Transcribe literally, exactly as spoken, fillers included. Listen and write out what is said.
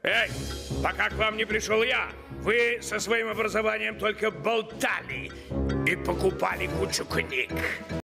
Эй, пока к вам не пришел я, вы со своим образованием только болтали и покупали кучу книг.